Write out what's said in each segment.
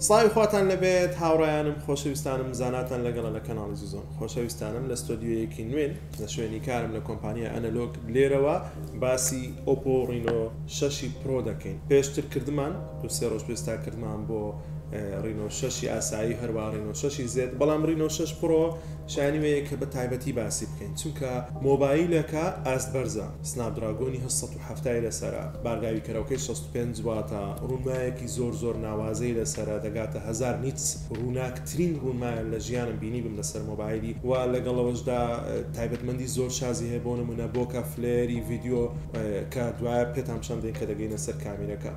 سڵاوی خواتان لەبێت هاوڕێیانم خۆشەویستانم زاناتان لەگەڵە لە کەناڵی زیزۆن خۆشەویستانم لە ستۆدیۆیەکی نوێن لە شوێنی کارم لە کۆمپانیا ئەنەلۆگ لێرەوە باسی ئۆپۆ ڕینۆ 6 پرۆ دەکەین. پێشتر کردمان دو سێ ڕۆژ پێستا کردمان بۆ ڕینۆ 6 ئاسایی هەروە ڕینۆ 6 زێت، بەڵام ڕینۆ 6 پرۆ شانیوەیە کە بە تایبەتی باسی بکەین چونکە مۆبایلەکە ئاست بەرزە، سناپ دراگۆنی 1970 لەسەرە، بارگاوی کەرەوەکەی 65 واتە، ڕوونمایەکی زۆر ناوازەی لەسەرە، دەگاتە 1000 نیتس، ڕووناکترین ڕوونمایە لە ژیانم بینی بم لەسەر مۆبایلی و لەگەڵەوەشدا تایبەتمەندی زۆر شازی هەیە بۆ نمونە بۆکە فلێری ڤیدیۆ کە دوایە پێتان پیشان دێن کە دەگەینە سەر کامێرەکە.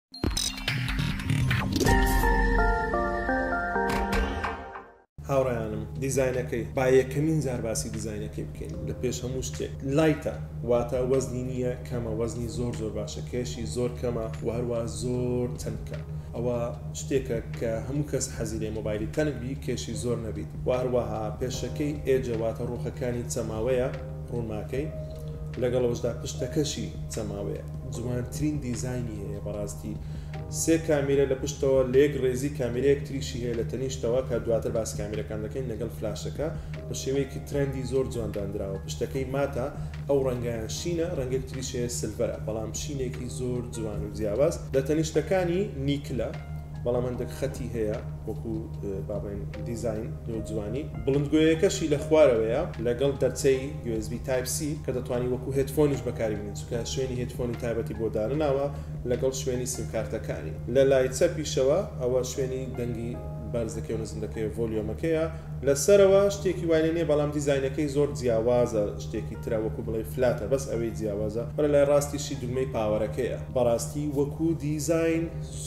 هاوڕێیانم دیزاینەکەی با یەکەمین جار باسی دیزاینەکەی بکەین لە پێش هەموو شتێک. لایتە واتە وەزنی نییە، کەمە، وەزنی زۆر باشە، کێشی زۆر کەمە و هەروە زۆر تەنکە. ئەوە شتێکە کە هەموو کەس حەزی لێ مۆبایلی تەنک بی، کێشی زۆر نەبیت. و هەروەها پێشەکەی ئێجە واتە ڕوخەکانی چەماوەیە ڕوونماکەی، لەگەڵەوەشدا پشتەکەشی چەماوەیە. جوانترین دیزاینی هەیە بەڕاستی. سێ کامیرە لە پشتەوە، لێک ڕێزی کامیرەیەک تریشی هەیە لە تەنیشتەوە کە دواتر باسی کامیرەکان دەکەین لەگەڵ فلاشەکە بە شێوەیەکی ترەندی زۆر جواندانراوە. پشتەکەی ماتە، ئەو ڕەنگیان شینە، ڕەنگێک تریشی هەیە سلڤەرە، بەڵام شینێکی زۆر جوان و جیاواز. لە تەنیشتەکانی نیکلە، بەڵام هەندێک خەتی هەیە وەکو بابین دیزاین و جوانی. بڵندگوۆیەکەشی لە خوارەوەیە لەگەڵ دەرچەی USB Type-C کە دەتوانی وەکو هێدفۆنیش بەکاربێنین چونکە شوێنی هێدفۆنی تایبەتی بۆ دانراوە لەگەڵ شوێنی سیمکارتەکانی. لە لای چەپیشەوە ئەوە شوێنی دەنگی بارزەکەی و نزمەکەی ڤۆلیۆمەکەیە. لەسەرەوە شتێکی وای نییە، بەڵام دیزاینەکەی زۆر جیاوازە، شتێکی ترە وەکو بڵێ فلاتە، بەس ئەوەی جیاوازە. بەرە لای ڕاستیشی دوگمەی پاوەرەکەیە، بەڕاستی وەکو دیزاین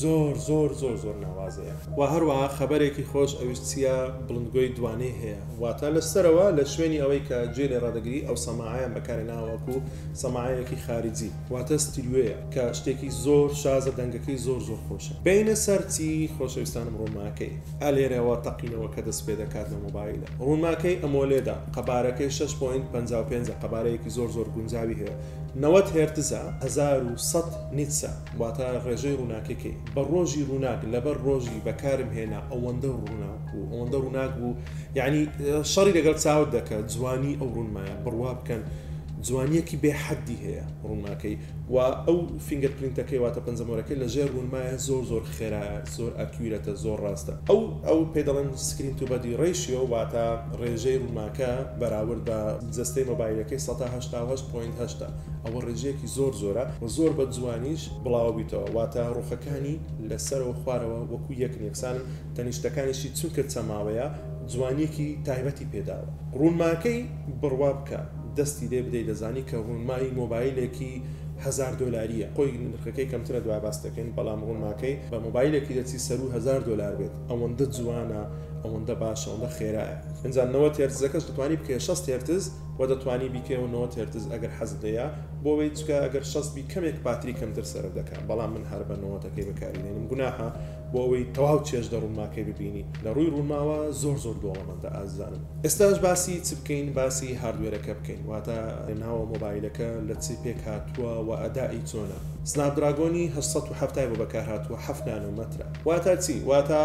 زۆر ناوازەیە. و هەروەها خەبەرێکی خۆش ئەویش چیە؟ بڵندگۆی دوانەی هەیە، واتە لەسەرەوە لە شوێنی ئەوەی کە جێ لێ ڕادەگری ئەو سەماعەیان بەکارهێناوە وەکو سەماعەیەکی خارجی، واتە ستیریۆیە کە شتێکی زۆر شازە، دەنگەکەی زۆر خۆشە. بینە سەرچی خۆشەویستانم ڕوونماکەی ئالێرەوە تەقینەوە کە دەست پێ دەکات لە مۆبایلە. ڕوونماکەی ئەمۆلێدا، قەبارەکەی 6.55، قەبارەیەکی زۆر گونجاوی هەیە، 90 هێرتزە، 1100 نیتسە، واتە ڕێژەی ڕووناکەکەی. بە ڕۆژی ڕووناک لەبەر ڕۆژی بەکارم هێنا ئەوەندە ڕووناک بوو، یعنی شەڕی لەگەڵ چاوت دەکات جوانی ئەو ڕوونمایە. بڕوا بکەن جوانیەکی بێ حەدی هەیە ڕوونماکەی، و ئەو فینگەر پرینتەکەی واتە پەنجەمۆرەکەی لەژێر ڕوونمایە زۆر خێرایە، زۆر ئەکیورەتە، زۆر ڕاستە. ئەو پێ دەڵێن سکرین تو بەدی ڕێشیۆ، واتە ڕێژەی ڕوونماکە بەراورد بە جەستەی مۆبایلەکەی 188.8. ئەوە ڕێژەیەکی زۆرە و زۆر بە جوانیش بڵاو بیتەوە، واتە ڕوخەکانی لەسەرەوە خوارەوە وەکو یەک یەکسانن، تەنیشتەکانیشی چونکە چەماوەیە جوانیەکی تایبەتی پێداوە. ڕوونماکەی بڕوا بکە، دەستی لێ بدەیت دەزانی کە ڕوونمایی مۆبایلێکی $1000 خۆی نرخەکەی کەمترە، دوای باس دەکەین، بەڵام ڕوونماکەی بە مۆبایلێکی دەچی سەرو $1000 بێت. ئەوەندە جوانە، ئەوەندە باشە، ئەوەندە خێرایە. ئەنجام 90 هێرتزەکەش دەتوانی بکە 60 هێرتز و دەتوانی بیکەوە 90 هێرتز ئەگەر حەزت هەیە، بۆەوەی چکە ئەگەر 60 بی کەمێک باتری کەمتر سەرف دەکات، بەڵام من هەر بە 90ەکەی بەکارهێنم، گوناحە بۆ ئەوەی تەواو چێژ دە ڕوونماکەی ببینی. لە ڕووی ڕوونماوە زۆر دۆڵەمەندە ئازانم. ئێستاش باسی چ بکەین؟ باسی هاردوێرەکە بکەین، واتە ناوە مۆبایلەکە لە چی پێک هاتووە و ئەدای چۆنە. سناپ دراگۆنی 870 بۆ بەکار هاتووە، 7 نانۆمەترە. واتە چی؟ واتە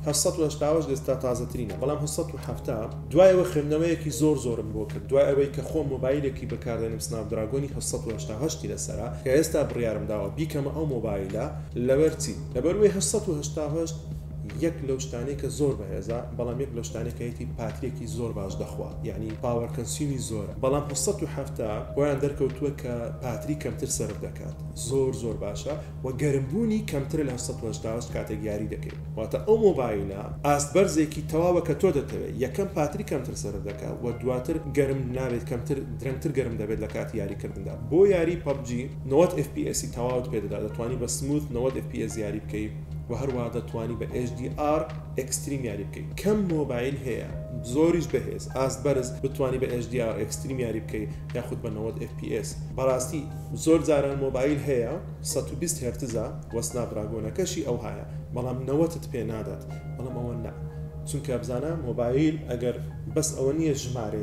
780 ئێستا تازەترینە، بەڵام 770 دوایەوە خوێندنەوەیەکی زۆرم بۆ کرد، دوای ئەوەی کە خۆم مۆبایلێکی بەکاردێنم سناپ دراگۆنی 780 لەسەرا، کە ئێستا بڕیارم داوە بیکەمە ئەو مۆبایلە. لەبەر چی؟ لەبەروەی 780 یەک لەو شتانەی کە زۆر بەهێزە، بەڵام یەک لەو شتانێکەیەتی پاترێکی زۆر باش دەخوات، یعنی پاوەر کەنسیومی زۆرە. بەڵام 770 بۆیان دەرکەوتووە کە پاتری کەمتر سەرف دەکات، زۆر باشە، و گەرمبوونی کەمتر لە 780 کاتێک یاری دەکەیت. واتە ئەو مۆبایلە ئاست بەرزێکی تەواوە کە تۆ دەتەوێت، یەکەم پاتری کەمتر سەرف دەکات و دواتر گەرم نابێت، درەنگتر گەرم دەبێت لە کاتی یاریکردندا. بۆ یاری PUBG 90 FPS تەواوت پێدەدا، دەتوانی بە سموث 90 FPS یاری بکەیت و هەروە دەتوانی بە HDR ئەکستریم یاری بکەیت. کەم مۆبایل هەیە زۆریش بەهێز ئاست بەرز بتوانی بە HDR ئەکستریم یاری بکەیت یاخود بە 90 FPS. بەڕاستی زۆر جاران مۆبایل هەیە 120 هێرتزە و سناپ دراگۆنەکەشی ئەو هەیە، بەڵام 90 پێ نادات، بەڵام ئەوە نا، چونکە بزانە مۆبایل ئەگەر بەس ئەوە نییە ژمارەیە،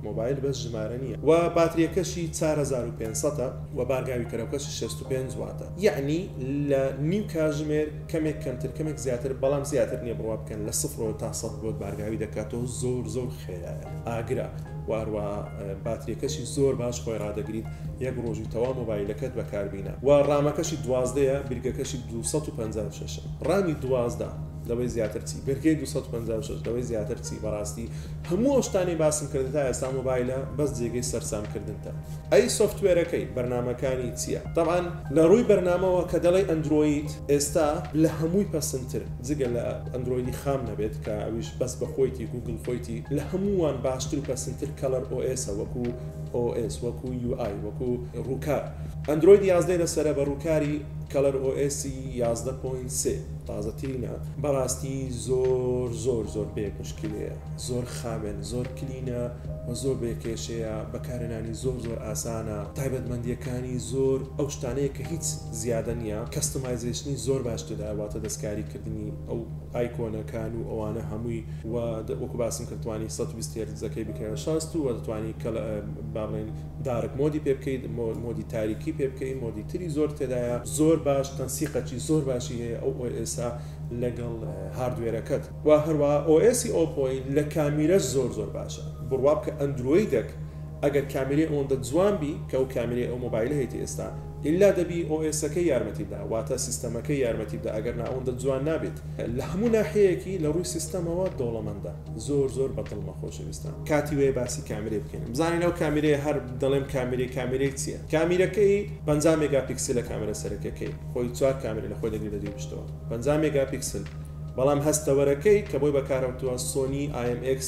مۆبایل بەس ژمارە نییە و باتریەکەشی 4500 و بارگاوی کەرەوەکەشی 65 واتە یعنی لە نیو کاتژمێر کەمێک کەمتر کەمێک زیاتر بەڵام زیاتر نییە بڕوا بکەن لە 0 تا 100 بۆ بارگاوی دەکاتەوە زۆر خێرایە ئاگرا واروە باتریەکەشی زۆر باش خۆی ڕادەگریت یەک ڕۆژی تەوا مۆبایلەکەت بەکاربینە و ڕامەکەشی 12 برگەکەشی 256 ڕامی 12 لەوەی زیاتر چی برگەی 256 لەوەی زیاتر چی بەڕاستی هەموو شتانی باسم کردن تا ئێستا مۆبایلە بەس جێگەی سەرسامکردنتە ئەی سۆفتوێرەکەی بەرنامەکانی چییە طبعاً لە ڕووی بەرنامەوە کە دەڵێ ئەندروید ئێستا لە هەمووی پەسەندتر جگە لە ئەندرویدی خام نەبێت کە ئەویش بەس بە خۆیتی گوگل خۆیتی لە هەمووان باشتر و پەسەندتر کەلەر OS وەکو OS وەکو UI وەکو ڕووکار ئەندروید 11 لەسرە بە ڕووکاری کەلەر OS 11.3 تازەترینە بەڕاستی زۆر بێک مشکلەیە زۆر خامن زۆر کلینە و زۆر بێکێشەیە بەکارهێنانی زۆر ئاسانە تایبەتمەندیەکانی زۆر ئەو شتانەیە کە هیچ زیادە نییە کەستۆمایزیشنی زۆر باشتردا واتە دەستکاریکردنی ئەو ئایکۆنەکان و ئەوانە هەمووی و وەکو باسم کردوانی 120 هێرتزەکەی بکەوە 60 و دەتوانی با بڵێن دارک مۆدی پێ بکەیت مۆدی تاریکی پێ بکەیت مۆدی تری زۆر تێدایە زۆر باش تەنسیقەکی زۆر باشی هەیە ئەو OS لەگەڵ هاردوێرەکەت و هەروە OS ئۆپۆی لە کامیرە زۆر باشە بڕوا بکە ئەندرویدێک ئەگەر کامیرەی ئەوەندە جوان بی کە ئەو کامیرەی ئەو مۆبایلە هەیەی ئێستا ئللا دەبی OSەکەی یارمەتی بدا واتە سیستەمەکەی یارمەتی بدا ئەگەر ئەوەندە جوان نابێت لە هەموو ناحەیەکی لە ڕووی سیستەمەوە دەوڵەمەندە زۆر بەدڵمە خۆشەویستان کاتی وێ باسی کامیرە بکەین بزانین ئەو کامیرەیە هەر دەڵێم کامیرەی چییە کامیرەکەی 50 مێگاپیکسل لە کامێرە سەرەکیەکەی خۆی 4 کامیرە لە خۆی دەگری لە دوی پشتەوە 50 مێگاپیکسل بەڵام هەستەوەرەکەی کە بۆی بەکارەوتووە سۆنی IMX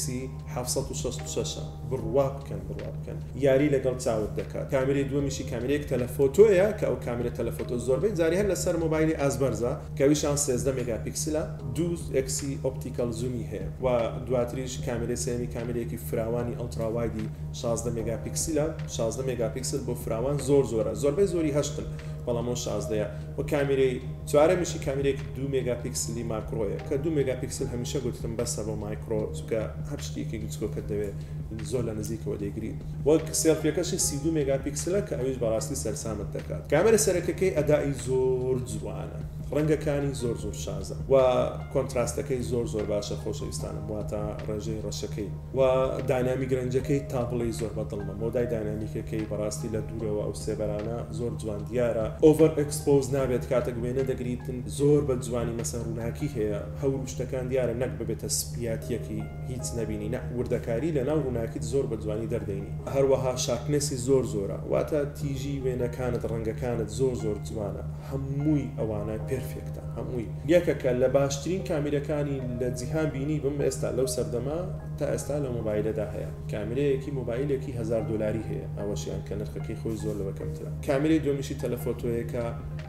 766 بڕوا بکەن یاری لەگەڵ چاوت دەکات کامێرەی دووەمیشی کامێرەیەک تەلەفۆتۆیە کە ئەو کامێرە تەلەفۆتۆ زۆربەی جاری هەر لەسەر مۆبایلی ئازبەرزە کەویشان 13 مێگاپیکسلە 2x ئۆپتیکال زومی هەیە و دواتریش کامێرەی سێمی کامێرەیەکی فراوانی ئەڵتراوایدی 16 مێگاپیکسلە 16 مێگاپیکسل بۆ فراوان زۆرە زۆربەی زۆری هەشتن بەڵام 16 و کامێرەی چوارەمیشی کامێرەیەک 2 مێگاپیکسلی ماکرۆیە کە 2 مێگاپیکسل هەمیشە گوتم بەسە بۆ مایکرۆ چونکە هەر شتێکی گچکۆکە دەوێت زۆر لە نزیکەوە دەیگریت وەک سێلفیەکەشی 32 مێگاپیکسلە کە ئەویش بەڕاستی سەرسامت دەکات کامێرە سەرەکەکەی ئەدای زۆر جوانە ڕەنگەکانی زۆر شازە و کۆنتراستەکەی زۆر باشە خۆشەویستانم واتە ڕێژەی ڕەشەکەی و داینامیک رەنجەکەی تاپڵی زۆر بەدڵمە مۆدای داینامیکەکەی بەڕاستی لە دوورەوە ئەو سێبەرانە زۆر جوان دیارە ئۆڤەر ئەکسپۆز نابێت کاتێک وێنە دەگریتن زۆر بە جوانی مەسەر ڕووناکی هەیە هەور شتەکان دیارە نەک ببێتە سپیاتیەکی هیچ نەبینی نە وردەکاری لە ناو ڕووناکیت زۆر بە جوانی دەردەینی هەروەها شاکنەسی زۆرە واتە تیژی وێنەکانت ڕەنگەکانت زۆر جوانە هەمووی ئەوانە پێرفێکتە هەمووی یەکەکە لە باشترین کامیرەکانی لە جیهان بینی بم ئێستا لەو سەردەما تا ئێستا لە مۆبایلەدا هەیە کامێرەیەکی مۆبایلێکی $1000 هەیە ئەوەشیان کە نرخەکەی خۆی زۆر لەوە کەمترە کامێرەی دومیشی تەلەفۆتۆیەکە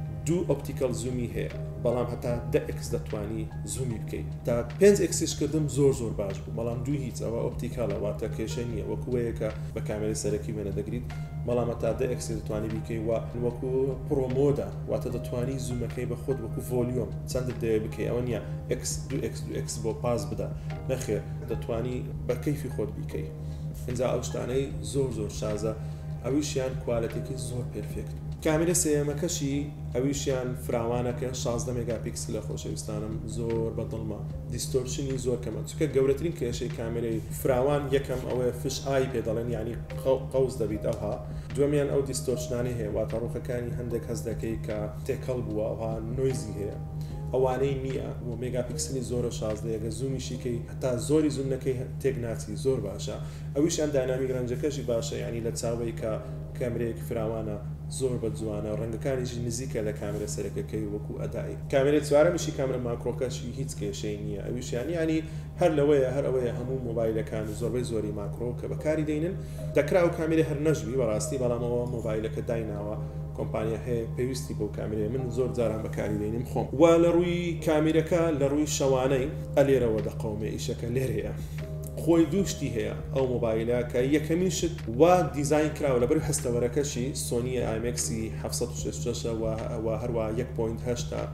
2 ئۆپتیکال زومی هەیە بەڵام هەتا 10x دەتوانی زومی بکەیت تا 5xش کردم زۆر باش بوو بەڵام دوو هیچ ئەوە ئۆپتیکالە واتە کێشە نییە وەکوەیەکە بە کامێرەی سەرەکی وێنە دەگریت بەڵام هەتا 10x دەتوانی بیکەی و وەکو پرۆمۆدا واتە دەتوانی زومەکەی بە خۆت وەکو ڤۆلیۆم چەندت دەوێت بکەی ئەوە نییە x 2x بۆ پاس بدە نەخێر دەتوانی بە کەیفی خۆت بیکەی اینجا ئەو شتانەی زۆر شازە ئەویشیان کوالەتێکی زۆر پێرفێکت کامێرە سێیەمەکەشی ئەویشیان فراوانەکە 16 مێگاپیکسل لە خۆشەویستانم زۆر بەدڵمە دیستۆرشنی زۆر کەمە چونکە گەورەترین کێشەی کامێرەی فراوان یەکەم ئەوەیە فش ئای پێ دەڵێن یعنی قەوز دەبیت ئەوها دووەمیان ئەو دیستۆرشنانی هەیە واتە ڕووخەکانی هەندێک هەز دەکەی کە تێکەڵ بووە ئەوها نۆیزی هەیە ئەوانەی نییە بۆ مێگاپیکسلی زۆر 16 زومیشیکەی هەتا زۆری زومنەکەی تێک ناچی زۆر باشە ئەویشیان داینامیک رەنجەکەشی باشە یعنی لە چاوەی کە کامێرەیەک فراوانە زۆر بە جوانە ڕەنگەکانیشی نزیکە لە کامێرە سەرەکەکەی وەکو ئەدایی کامێرە چوارەمیشی کامێرە ماکرۆکەشی هیچ کێشەی نییە ئەویشیان ینی هەر لەوەیە هەر ئەوەیە هەموو مۆبایلەکان زۆری ماکرۆ کە بەکاری دێنن دەکرا و کامێرە هەر نەژوی بەڕاستی بەڵامەوە مۆبایلەکە دایناوە کۆمپانیا هەیە پێویستی بۆ کامێرە من زۆر جاران بەکاری دێنیم خۆم و لە ڕووی کامێرەکە لە ڕووی شەوانەی ئەلێرەوە دەقەومێ ئیشەکە لێرەیە خۆی دووشتی هەیە ئەو مۆبایلە کە یەکەمین شت وا دیزاین کراوە لەبەر هەستەوەرەکەشی سۆنی IMX 766 و هەروە 1.8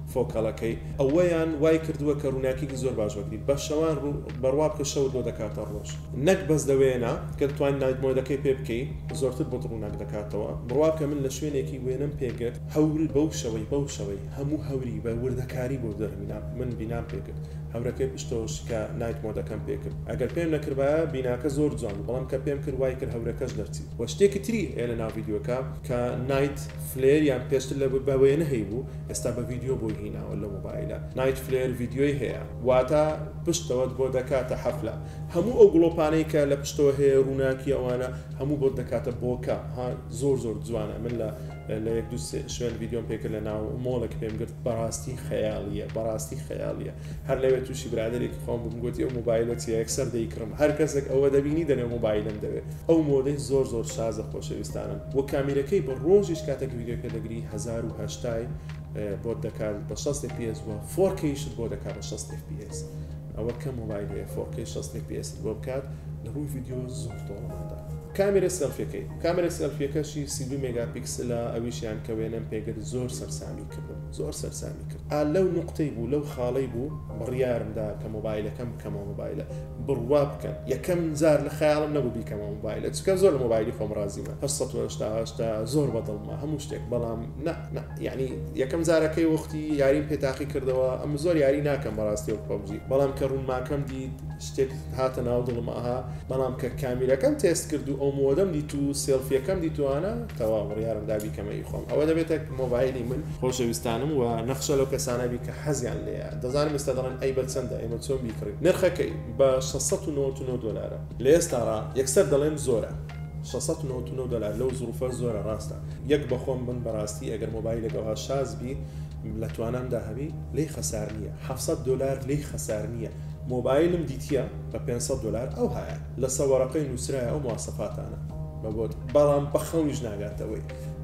فۆکەڵەکەی ئەوەیان وای کردووە کە ڕووناکیی زۆر باش وەگری بە شەوان بەڕوا بکە شەو دۆ دەکاتە ڕۆژ نەک بەس دەوێنە کە توان نایت مۆدەکەی پێ بکەی زۆرتر بۆ ڕووناک دەکاتەوە بڕوا کە من لە شوێنێکی وێنم پێگرت هەور بەو شەوەی هەموو هەوری بە وردەکاری بۆ دەرمینام من بینام پێکرد هەورەکەی پشتۆش کە نایت مۆدەکەم پێکرد ئەگەر پێم نەکردبایە بیناکە زۆر جوان بەڵام کە پێم کرد وای کرد هەورەکەش دەرچی وە شتێکی تری لە ناو ڤیدیۆکە کە نایت فلێر یان پێشتر لە بەوێنە هەیبوو ئێستا بە ڤیدیۆ بۆی هیناوە لە مۆبایلە نایت فلێر ڤیدیۆی هەیە واتە پشتەوەت بۆ دەکاتە حەفلە هەموو ئەو گڵۆپانەی کە لە پشتەوە هەیە ڕووناکی ئەوانە هەموو بۆ دەکاتە بۆکە زۆر جوانە من لە یەک دوو شوێن ڤیدیۆم پێکرد لە ناو مۆڵێک پێم گرت بەڕاستی خەیاڵیە هەر لەوێ تووشی برادێکی خۆم بم گوتی ئەو مۆبایلە چیە یەکسەر دەیکڕم هەر کەسێک ئەوە دەبینی دەنێ مۆبایلم دەوێت ئەو مۆدەی زۆر شازە خۆشەویستانن وە کامیرەکەی بە ڕۆژیش کاتێک ڤیدیۆکە دەگری 1080 بۆ دەکات بە 60 fps وە 4Kشت بۆ دەکات بە 60 fps ئەوە کە مۆبایلەیە 4K 60 fps بۆ بکات لە ڕووی ڤیدیۆ زۆر دۆڵماندا کامێرە سەلفیەکەشی 32 مێگاپیکسلە ئەویشیان کە وێنەم پێگرت زۆر سەرسامی کرد لەو نقطەی بوو لەو خاڵەی بوو بڕیارمدا کە مۆبایلەکەم بکەمەوە مۆبایلە بڕوا بکەن یەکەم جار لە خەیاڵم نەبوو بیکەمەوە مۆبایلە چکە زۆر لە مۆبایلی خۆم ڕازیمە 880 زۆر بەدڵمە هەموو شتێک بەڵام یعنی یەکەم جارەکەی وەختی یاریم پێتاقی کردەوە ئەم زۆر یاری ناکەم بەڕاستی و پەبجی بەڵام کە ڕوونماکەم دیت شتێک هاتە ناو دڵمەها بەڵام کە کامیرەکەم تێست کرد و ئەو مۆدەم دیت و سێلفیەکەم دیتوانە تەواو بڕیارم دابی کەمەی خۆم ئەوە دەبێتە مۆبایلی من خۆشەویستانم و نەخشە لەو کەسانەبی کە حەزیان لێیە دەزانم ئێستا دەڵێن ئەی بەچەندە ئێمە چۆن بیکڕین نرخەکەی بە 699 دلارە لە ئێستاڕا یەکسەر دەڵێن زۆرە 699 دلار لەو زروفە زۆرە ڕاستە یەک بەخۆم من بەڕاستی ئەگەر مۆبایلێکەوە شازبی لە توانامدا هەبی لی خەسار نییە 700 دلار لی خەسار نییە مۆبایلم دیتیە بە 500 دلار ئەو هەیە لە سەوەڕەکەی نووسرایە ئەو مواسەفاتانە بەبۆت بەڵام بەخەونیش ناگاتەوەی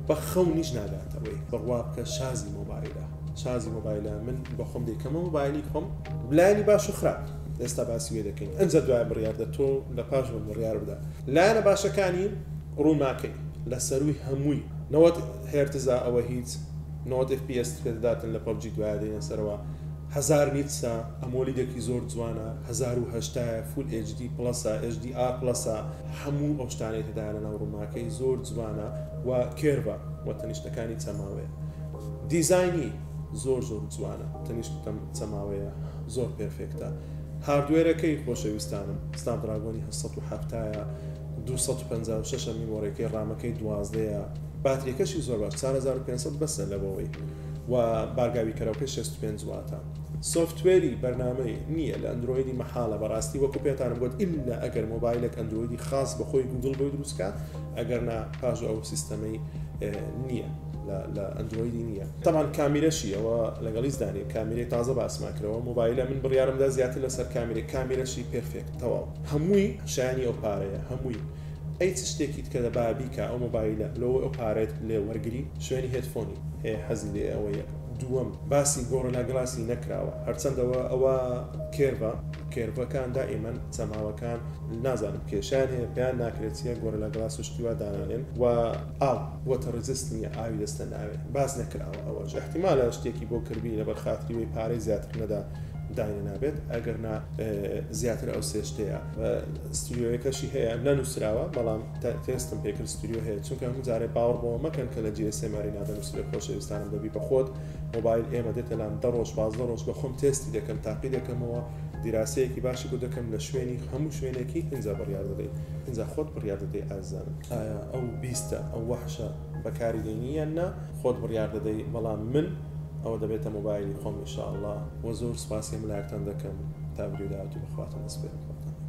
بڕوا بکە شازی مۆبایلە من بەخۆم دەیکەمە مۆبایلی خۆم بلانی باش و خراپ ئێستا باسی وێ دەکەین ئەنجە دوای بڕیاردە تۆ لە پاش بڕیار بدە لایەنە باشەکانی ڕووناکەی لە سەروی هەمووی 90 هێرتزا ئەوە هیچ 90 fps پێداداتن لە پەبجی دوای دێنە سەرەوە 1000 نیتسا ئەمۆلیدێکی زۆر جوانە 1080 فول HD پلسا HDR پلسا هەموو ئەو شتانەی تێدایە لە ناو ڕووناکەی زۆر جوانە و کێرڤە و تەنیشتەکانی چەماوەیە دیزاینی زۆر جوانە تەنیشتم چەماوەیە زۆر پێرفێکتە هاردوێرەکەی خۆشەویستانم سناپدراگۆنی 770 256 میمۆرەکەی ڕامەکەی 12 باتریەکەشی زۆر باش 4500 بەسە لەبەوەی و بارگاوی کەرەوەکەی 65 واتە سۆفتوێری بەرنامەی نییە لە ئەندرۆیدی مەحاڵە بەڕاستی وەکو پێتانم گوت ئیلا ئەگەر مۆبایلێک ئەندرۆیدی خاص بەخۆی گوگڵ بۆی دروستکات ئەگەر نا پاژ ئەو سیستەمەی نییە لە ئەندرۆیدی نییە تەمان کامیرەشی ئەوە لەگەڵی زدانی کامیرەی تازە باسماکرەوە مۆبایلە من بڕیارمدا زیاتر لەسەر کامیرەشی پێرفێکت تەواو هەمووی شایانی ئەو پارەیە هەمووی ئەی چ شتێکیت کە دەبابیکە ئەو مۆبایلە لەوە ئەو پارێت لێ وەرگری شوێنی هێدفۆنی هەیە حەزی لێ ئەوە یەک دووەم باسی گۆڕەلا گڵاسی نەکراوە هەرچەندەوە ئەوە کێرڤەکان دائیمەن چەماوەکان نازانم کێشان هەیە پێیان ناکرێت چیە گۆڕەلا گڵاس و شتیوا دانانێن و ئاو وەتە ڕێزست نییە ئاوی دەستە ناوێت باز نەکراوە ئەوەش احتیمالە شتێکی بۆ کردبی لەبەر خاتریوەی پارەی زیاتر نەدا داینە نابێت ئەگەر زیاتر ئەو سێشتەیە ستودیۆیەکەشی هەیە نەنووسراوە بەڵام تێستم پێکرد ستودیۆ هەیە چونکە هەموو جارێ باوەڕ بۆ مەکەن کە لە GSM-ی نادەنووسێ خۆشەویستانم دەبی بە خۆت مۆبایل ئێمە دێتە لام 10 ڕۆژ 15 ڕۆژ بە خۆم تێستی دەکەم تاقی دەکەمەوە دیراسەیەکی باشی بۆ دەکەم لە شوێنی هەموو شوێنێکی هینجا بڕیار دەدەیت هینجا خۆت بڕیار دەدەی ئازانم ئایا ئەو بیستە ئەو وەحشە بەکاری دێنیە نا خۆت بڕیار دەدەی بەڵام من ئەوە دەبێتە مۆبایلی خۆم ئینشاءالله و زۆر سپاسی ملایەکتان دەکەم تا ڤیدیۆ داهاتوو بەخواتان دەست پێ بکەم